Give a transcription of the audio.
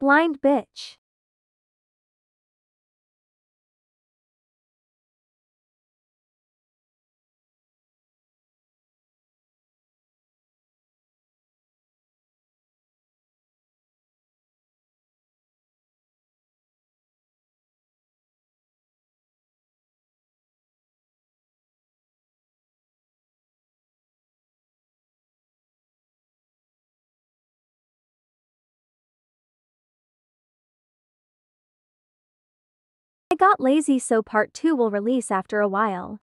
Blind bitch. I Got Lazy So Part 2 will release after a while.